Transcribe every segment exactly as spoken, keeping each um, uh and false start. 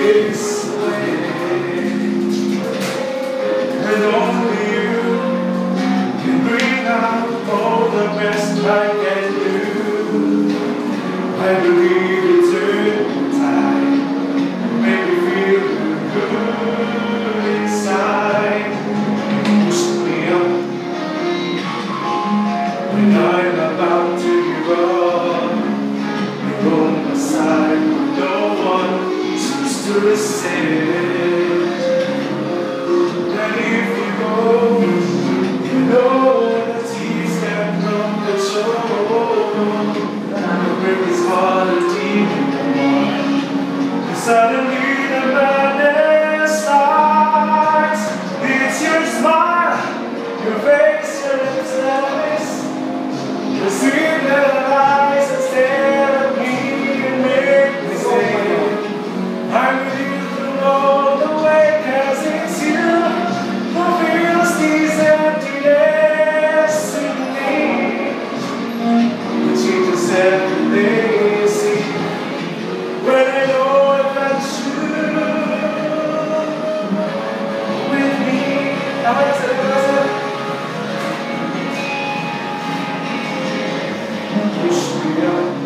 takes away, and only you can bring out all the best I can do. I believe it's turn time, make me feel good inside. Push me up when I'm about to give up. You're on my side, no one seems to listen. And if you go, you know that tears can come to show. The grip is hard to deep anymore. And suddenly the madness starts. It's your smile, your face, your lips that miss. The sweet little eyes that stare at me and make me say, I'm with you through all the way, 'cause it's you who fills these emptiness in me. It changes everything you see when I know if that's true with me. Now I said it, I said it. Push me up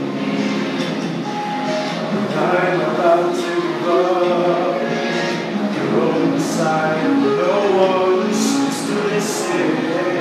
when I'm about to give up. You're on the side, no one seems to listen.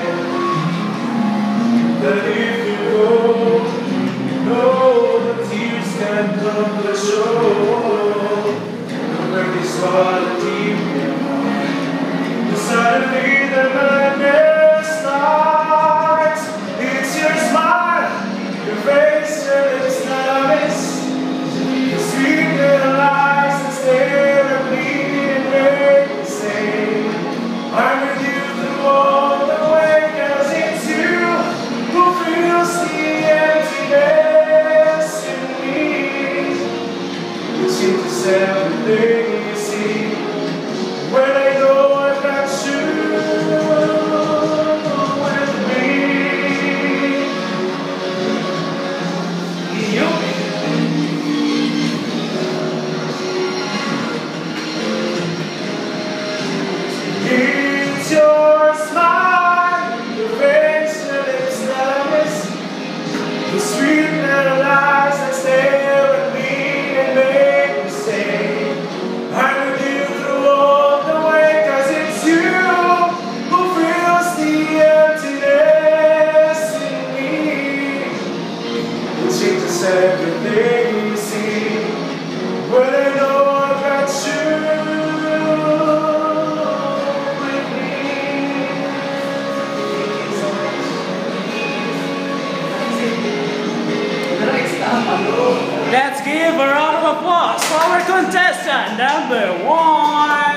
That if you go, you know the tears can come to show. The break is hard and deep in your heart. And suddenly the madness starts. It's your smile, your face, your lips that I miss. The sweet little eyes that stare at me and make me say, I'm with you through all the way, 'cause it's you who fills the emptiness in me. It changes everything you see when I know I've got you with me. You. It's your smile, your face, your lips that I miss. The sweet little eyes that stare at me and make me say, I'm with you through all the way, 'cause it's you who fills the emptiness in me. It changes everything you see when I know I've got you. Let's give a round of applause for our contestant number one.